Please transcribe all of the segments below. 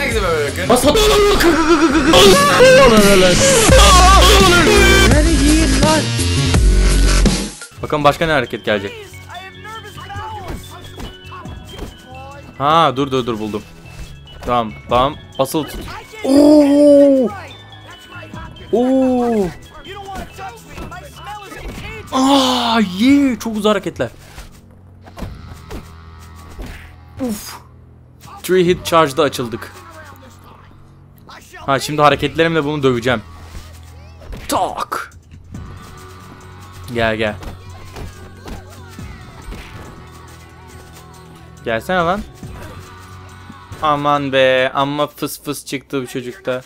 Herkese bakın. Bakın başka ne hareket gelecek. Ha dur buldum. Tamam basılı tut. Oo. Çok uzun hareketler. Uf. 3 hit charge'da açıldık. Ha şimdi hareketlerimle bunu döveceğim. Tak. Gel. Gelsene lan. Aman be, amma fıs çıktı bu çocukta.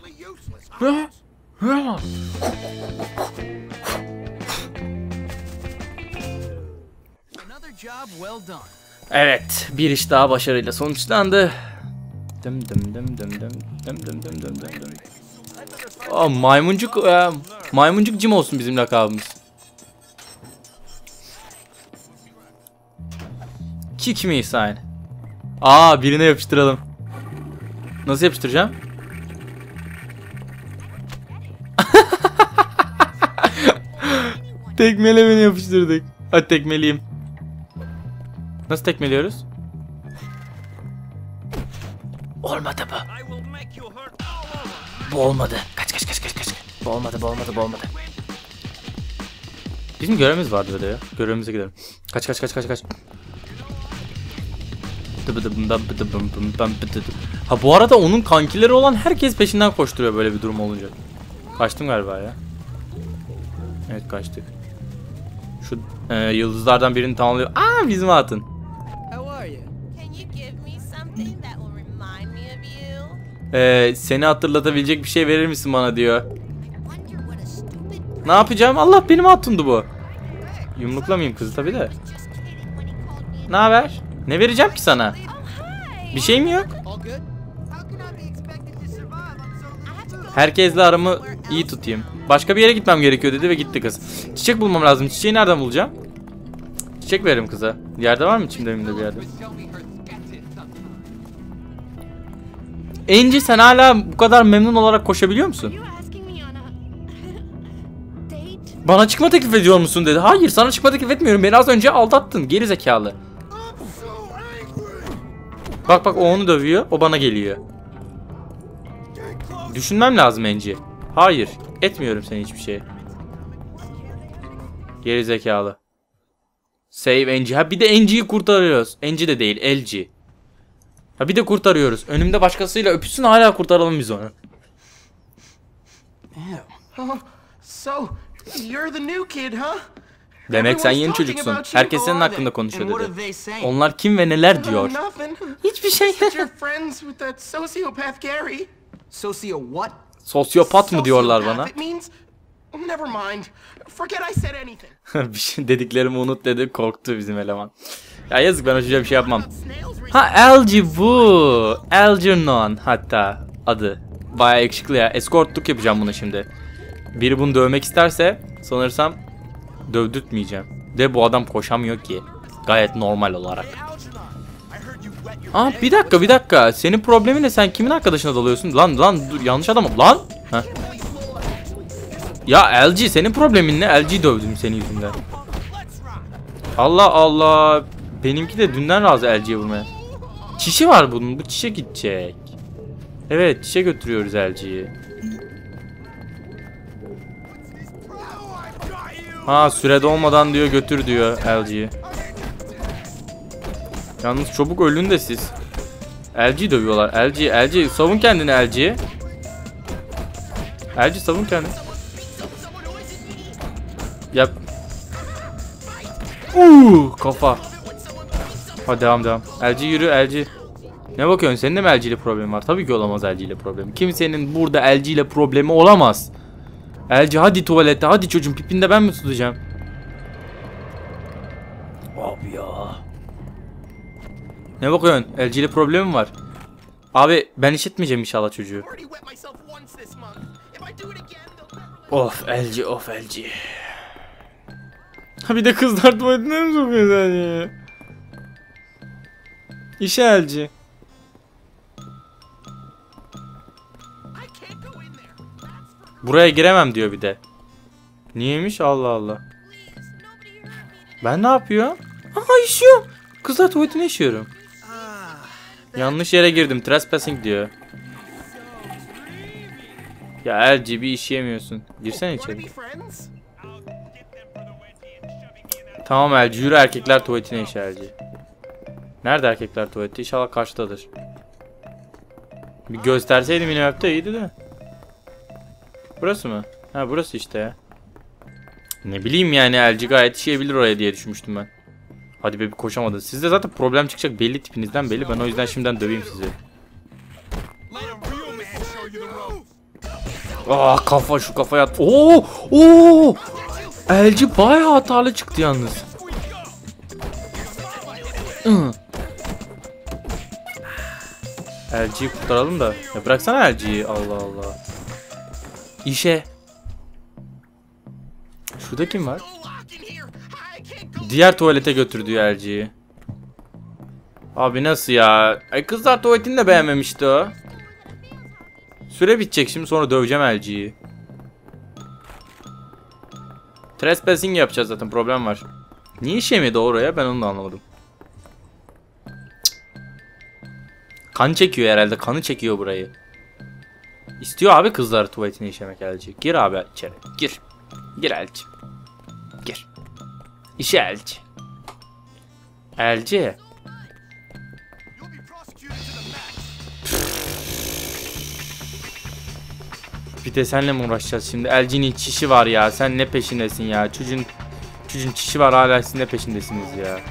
Evet, bir iş daha başarıyla sonuçlandı. Aa, maymuncuk Jim olsun bizim lakabımız. Kick me sign. Aa, birine yapıştıralım. Nasıl yapıştıracağım? Tekmele beni yapıştırdık. Hadi tekmeleyeyim. Nasıl tekmeliyoruz? Olmadı bu. Bu olmadı. Kaç. Bu olmadı. Bizim görevimiz vardı böyle ya. Görevimize gidelim. Kaç. Ha bu arada onun kankileri olan herkes peşinden koşturuyor böyle bir durum olunca. Kaçtım galiba ya. Evet kaçtık. Şu yıldızlardan birini tamamlıyor. Aa bizim hatun. Seni hatırlatabilecek bir şey verir misin bana diyor. Ne yapacağım? Allah benim hatundu bu. Yumruklamayayım kızı tabi de. Ne haber? Ne vereceğim ki sana? Bir şey mi yok? Herkesle aramı iyi tutayım. Başka bir yere gitmem gerekiyor dedi ve gitti kız. Çiçek bulmam lazım. Çiçeği nereden bulacağım? Çiçek veririm kıza. Yerde var mı içimde bir yerde? Angie sen hala bu kadar memnun olarak koşabiliyor musun? Bana çıkma teklif ediyor musun dedi. Hayır sana çıkma teklif etmiyorum. Beni az önce aldattın. Geri zekalı. Bak o onu dövüyor. O bana geliyor. Düşünmem lazım Angie. Hayır. Etmiyorum seni hiçbir şey. Geri zekalı. Save Angie. Ha bir de Angie'yi kurtarıyoruz. Angie de değil. LG. Ha bir de kurtarıyoruz. Önümde başkasıyla öpüşsün hala kurtaralım biz onu. Demek sen yeni çocuksun. Herkes senin hakkında konuşuyor dedi. Onlar kim ve neler diyor? Hiçbir şey. Sosyopat mı diyorlar bana? Bir şey dediklerimi unut dedi. Korktu bizim eleman. Ya yazık ben o çocuğa bir şey yapmam. Ha LG bu. Algernon hatta adı. Bayağı yakışıklı ya. Escortluk yapacağım bunu şimdi. Biri bunu dövmek isterse sanırsam dövdürtmeyeceğim. De bu adam koşamıyor ki. Gayet normal olarak. Aa bir dakika. Senin problemin ne? Sen kimin arkadaşına dalıyorsun? Lan dur yanlış adamım. Lan. Heh. Ya LG senin problemin ne? LG dövdüm senin yüzünden. Allah. Benimki de dünden razı LG'ye vurmaya. Çişi var bunun. Bu çişe gidecek. Evet çişe götürüyoruz LG'yi. Ha sürede olmadan diyor götür diyor LG'yi. Yalnız çabuk ölün de siz. LG dövüyorlar. LG savun kendini LG. LG savun kendini. Yap. Kafa. Hadi devam. LG yürü LG. Ne bakıyorsun? Senin de mi LG ile problemin var? Tabii ki olamaz LG ile problemi. Kimsenin burada LG ile problemi olamaz. LG hadi tuvalete. Hadi çocuğum pipinde ben mi tutacağım? Abi ya. Ne bakıyorsun? LG ile problemim var. Abi ben işitmeyeceğim inşallah çocuğu. Of LG. Ha bir de kızlar tuvaletine mi sokuyor sen ya? İşe LG. Buraya giremem diyor bir de. Niyeymiş? Allah Allah. Ben ne yapıyorum? Aha işiyorum. Kızlar tuvaletine işiyorum. Yanlış yere girdim. Trespassing diyor. Ya LG bir işeyemiyorsun. Girsene içeri. Tamam LG yürü, erkekler tuvaletine iş LG. Nerede erkekler tuvaleti? İnşallah karşıdadır. Bir gösterseydim minimap'te iyiydi de. Burası mı? Ha burası işte ya. Ne bileyim yani LG gayet işeyebilir oraya diye düşünmüştüm ben. Hadi be bir koşamadın. Sizde zaten problem çıkacak belli, tipinizden belli. Ben o yüzden şimdiden döveyim sizi. Kafa, şu kafaya at. Oo! LG bayağı hatalı çıktı yalnız. LG'yi kurtaralım da. Ya bıraksana LG'yi. Allah Allah. İşe. Şurada kim var? Diğer tuvalete götürdü LG'yi. Abi nasıl ya? Ay kızlar tuvaletini de beğenmemişti o. Süre bitecek şimdi, sonra döveceğim LG'yi. Trespassing yapacağız zaten, problem var. Niye işemedi oraya, ben onu da anlamadım. Kan çekiyor herhalde, kanı çekiyor burayı. İstiyor abi kızlar tuvaletine işemek LG. Gir abi içeri, gir. Gir LG. Gir. İşe LG. LG. Bir de senle mi uğraşacağız şimdi? LG'nin çişi var ya. Sen ne peşindesin ya? Çocuğun çişi var, hala siz ne peşindesiniz ya?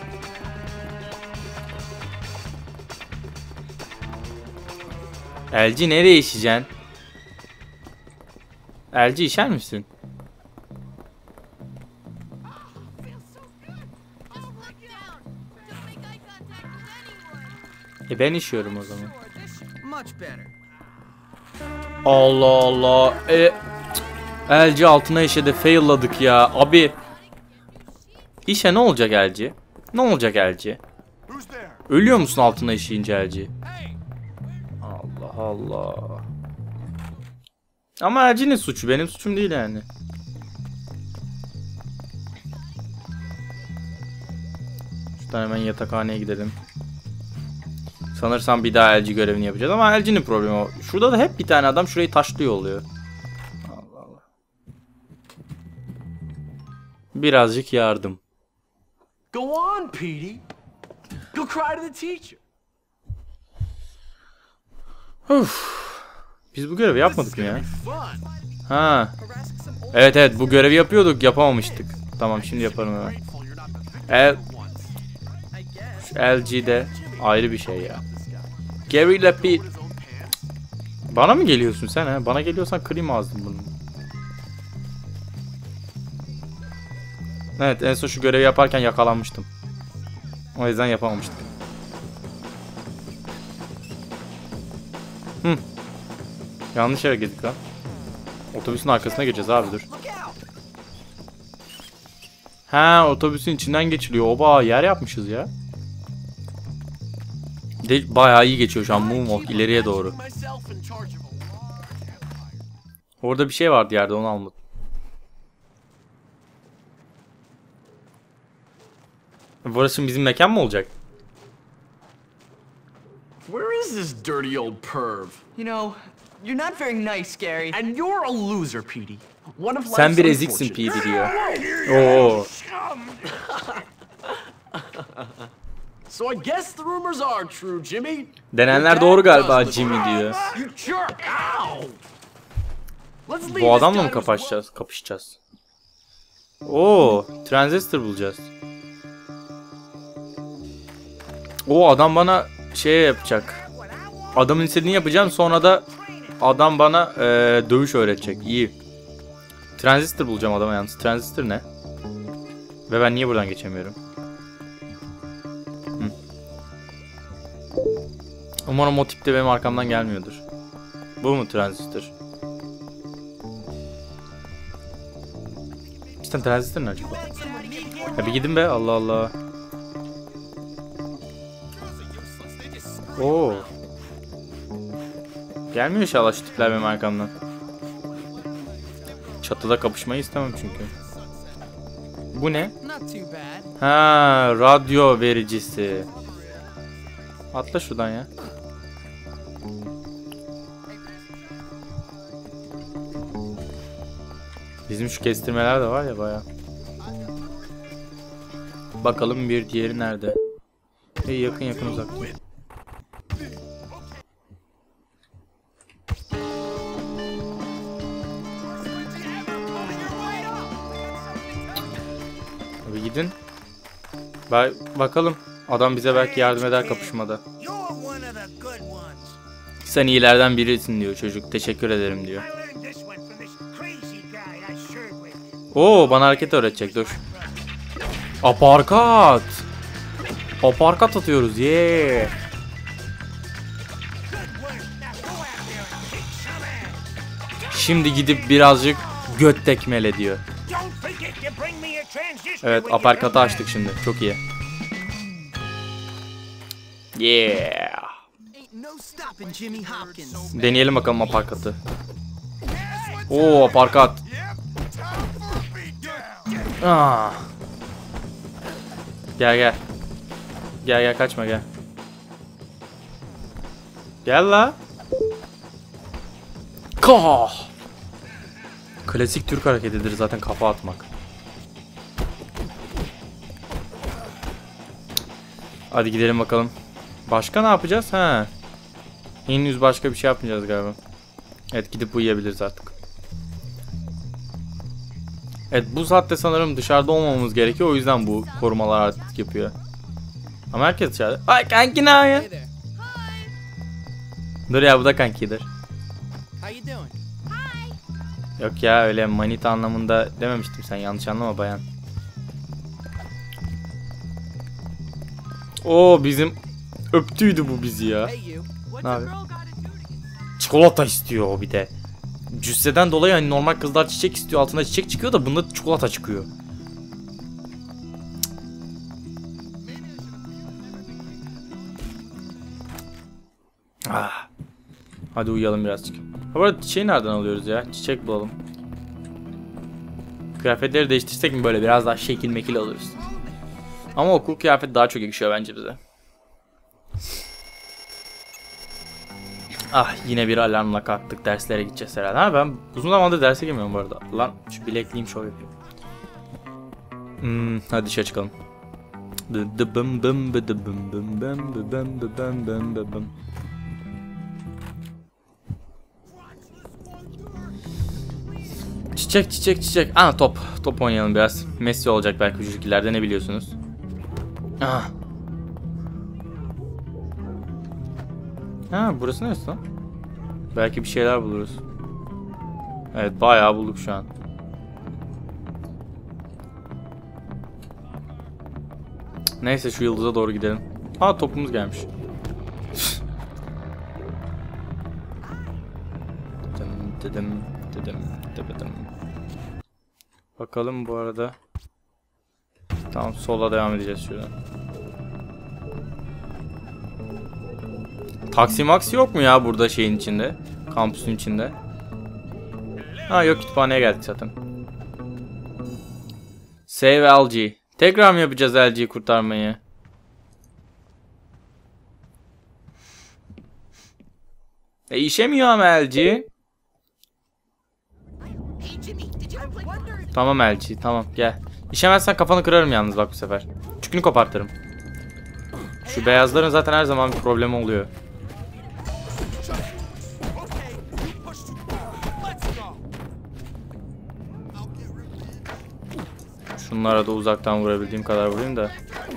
LG nereye işeceksin? LG işer misin? Ben işiyorum o zaman. Allah Allah. LG altına işedi, failladık ya. Abi. İşe ne olacak LG? Ne olacak LG? Ölüyor musun altına işeyince LG? Allah Allah. Ama LG'nin suçu, benim suçum değil yani. Şuradan hemen yatakhaneye gidelim. Sanırsam bir daha LG görevini yapacağız ama LG'nin problemi o. Şurada da hep bir tane adam şurayı taşlıyor oluyor. Allah Allah. Birazcık yardım. Go on, Petey. Go cry to the teacher. Biz bu görevi yapmadık mı ya? Ha. Evet bu görevi yapıyorduk, yapamamıştık. Tamam şimdi yaparım hemen. LG'de ayrı bir şey ya. Gary ile Pete. Bana mı geliyorsun sen ha? Bana geliyorsan kırayım ağzını bunu. Evet en son şu görevi yaparken yakalanmıştım. O yüzden yapamamıştık. Yanlış yere girdik lan. Otobüsün arkasına geçeceğiz abi, dur. Ha, otobüsün içinden geçiliyor. Oba, yer yapmışız ya. De bayağı iyi geçiyor şu an moonwalk ileriye doğru. Orada bir şey vardı yerde, onu almadım. Burası bizim mekan mı olacak? Where is this dirty old perv? You know, you're not very nice, Gary. And you're a loser, Petey. One of Sen bir eziksin Petey diyor. Oo. So I guess the rumors are true, Jimmy. Denenler doğru galiba Jimmy diyor. You jerk! Ow! Let's leave Bu adamla this mı time as kapışacağız? Oo, transistor bulacağız. O adam bana şey yapacak. Adamın istediğini yapacağım, sonra da adam bana dövüş öğretecek. İyi. Transistor bulacağım adama yalnız. Transistor ne? Ve ben niye buradan geçemiyorum? Umarım o tip de benim arkamdan gelmiyordur. Bu mu transistor? İşte transistor ne acaba? Ya bir gidin be, Allah Allah. Oo. Gelmiyor inşallah şu tipler benim arkamdan. Çatıda kapışmayı istemem çünkü. Bu ne? Ha, radyo vericisi. Atla şuradan ya. Bizim şu kestirmeler de var ya bayağı. Bakalım bir diğeri nerede? Yakın yakın uzak. Abi gidin. Bakalım. Adam bize belki yardım eder kapışmada. Sen iyilerden birisin diyor çocuk. Teşekkür ederim diyor. Oo, bana hareket öğretecek, dur. Aparkat. Aparkat atıyoruz. Yeah. Şimdi gidip birazcık göt tekmele diyor. Evet, aparkatı açtık şimdi. Çok iyi. Yeah. Deneyelim bakalım aparkatı. Oo, aparkat. Ah. Gel gel. Gel gel, kaçma gel. Gel la. Kah. Klasik Türk hareketidir zaten, kafa atmak. Hadi gidelim bakalım. Başka ne yapacağız? Ha. Henüz başka bir şey yapmayacağız galiba. Evet, gidip uyuyabiliriz artık. Evet, bu saatte sanırım dışarıda olmamamız gerekiyor. O yüzden bu korumalar artık yapıyor. Ama herkes dışarıda. Ay kanki ne ya? Dur ya, bu da kankidir. Yok ya, öyle manita anlamında dememiştim, sen yanlış anlama bayan. Oo, bizim öptüydü bu bizi ya. Ne abi? Çikolata istiyor o bir de. Cüsseden dolayı hani normal kızlar çiçek istiyor, altında çiçek çıkıyor da bunda çikolata çıkıyor. Ah. Hadi uyuyalım birazcık. Bu arada çiçeği nereden alıyoruz ya? Çiçek bulalım. Kıyafetleri değiştirsek mi böyle biraz daha şekil mekil alırız. Ama okul kıyafeti daha çok yakışıyor bence bize. Ah, yine bir alarmla kalktık, derslere gideceğiz herhalde. Ha, ben uzun zamandır derse girmiyorum bu arada. Lan şu bilekliğim şov yapıyor. Hadi dışarı çıkalım. Çiçek çiçek çiçek. Aa, top. Top oynayalım biraz. Messi olacak belki çocuklarda, ne biliyorsunuz. Ah. Ha, burası neresi lan? Belki bir şeyler buluruz. Evet, bayağı bulduk şu an. Neyse, şu yıldıza doğru gidelim. Aa, topumuz gelmiş. Bakalım bu arada. Tamam, sola devam edeceğiz şuradan. Taksi maksi yok mu ya burada şeyin içinde? Kampüsün içinde. Ha yok, kütüphaneye geldik zaten. Save LG. Tekrar mı yapacağız LG'yi kurtarmayı? İşemiyor ama LG. Tamam LG, tamam gel. İşemezsen kafanı kırarım yalnız bak bu sefer. Çükünü kopartırım. Şu beyazların zaten her zaman bir problemi oluyor. Şunlara da uzaktan vurabildiğim kadar vurayım da.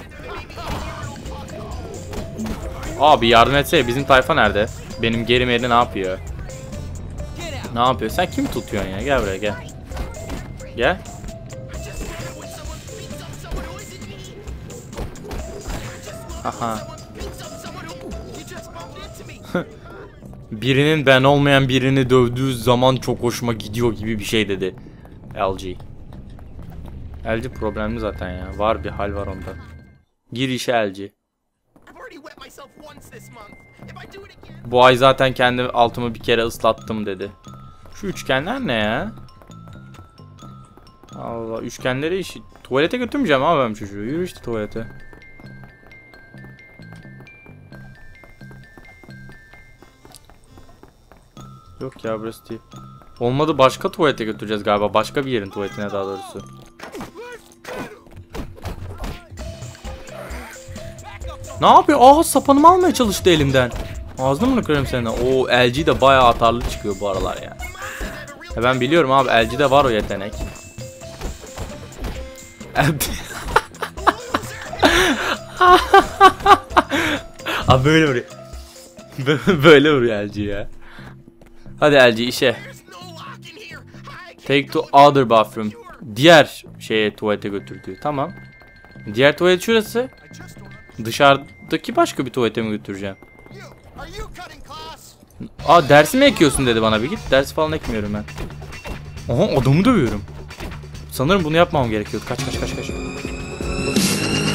Abi yardım etsene, bizim tayfa nerede? Benim gerim yeri ne yapıyor? Ne yapıyor? Sen kimi tutuyorsun ya? Gel buraya gel. Gel. Aha. Birinin ben olmayan birini dövdüğü zaman çok hoşuma gidiyor gibi bir şey dedi LG. LG problemli zaten ya. Var bir hal var onda. Gir işe LG. Bu ay zaten kendi altımı bir kere ıslattım dedi. Şu üçgenler ne ya? Allah, üçgenleri işi. Tuvalete götürmeyeceğim abi ben çocuğu. Yürü işte tuvalete. Yok ya, burası değil. Olmadı, başka tuvalete götüreceğiz galiba. Başka bir yerin tuvaletine daha doğrusu. Ne yapıyor? Aa, sapanımı almaya çalıştı elimden. Ağzını mı kırarım seninle? Oo, LG de bayağı atarlı çıkıyor bu aralar ya. Ya ben biliyorum abi, LG'de var o yetenek. Abi böyle vuruyor. Böyle vuruyor LG ya. Hadi LG işe. Take to other bathroom. Diğer şeye, tuvalete götürdü. Tamam. Diğer tuvalet şurası. Dışarıdaki başka bir tuvalete mi götüreceğim? Aa, dersi mi ekiyorsun dedi bana, bir git. Ders falan ekmiyorum ben. Aha, adamı dövüyorum. Sanırım bunu yapmam gerekiyordu. Kaç.